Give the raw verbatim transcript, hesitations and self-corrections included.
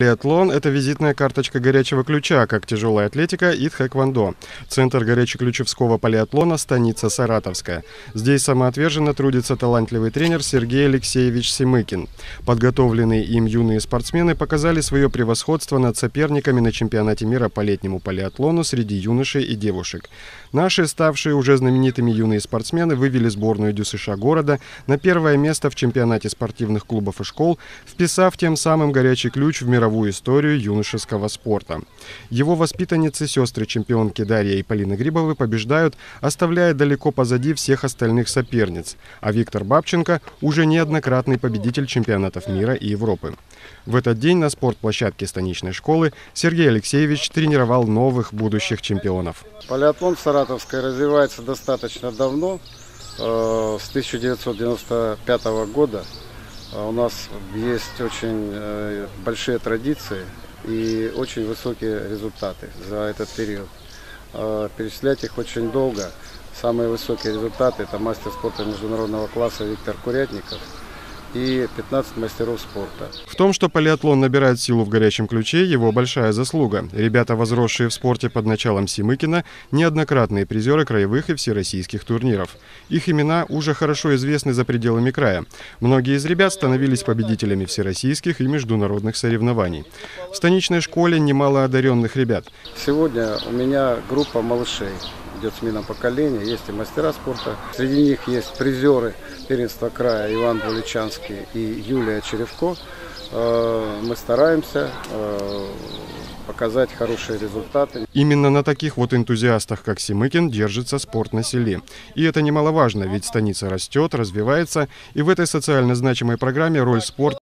Биатлон – это визитная карточка горячего ключа, как тяжелая атлетика и тхэквондо. Центр горячеключевского полиатлона – станица Саратовская. Здесь самоотверженно трудится талантливый тренер Сергей Алексеевич Семыкин. Подготовленные им юные спортсмены показали свое превосходство над соперниками на чемпионате мира по летнему полиатлону среди юношей и девушек. Наши, ставшие уже знаменитыми юные спортсмены, вывели сборную ДЮСШ города на первое место в чемпионате спортивных клубов и школ, вписав тем самым горячий ключ в мировую историю юношеского спорта. Его воспитанницы, сестры-чемпионки Дарья и Полина Грибовы, побеждают, оставляя далеко позади всех остальных соперниц. А Виктор Бабченко уже неоднократный победитель чемпионатов мира и Европы. В этот день на спортплощадке станичной школы Сергей Алексеевич тренировал новых будущих чемпионов. Полиатлон в Саратовской развивается достаточно давно, с тысяча девятьсот девяносто пятого года. У нас есть очень большие традиции и очень высокие результаты за этот период. Перечислять их очень долго. Самые высокие результаты – это мастер спорта международного класса Виктор Курятников и пятнадцать мастеров спорта. В том, что полиатлон набирает силу в горячем ключе, его большая заслуга. Ребята, возросшие в спорте под началом Семыкина, неоднократные призеры краевых и всероссийских турниров. Их имена уже хорошо известны за пределами края. Многие из ребят становились победителями всероссийских и международных соревнований. В станичной школе немало одаренных ребят. Сегодня у меня группа малышей. Идет смена поколения, есть и мастера спорта. Среди них есть призеры первенства края Иван Буличанский и Юлия Черевко. Мы стараемся показать хорошие результаты. Именно на таких вот энтузиастах, как Семыкин, держится спорт на селе. И это немаловажно, ведь станица растет, развивается, и в этой социально значимой программе роль спорта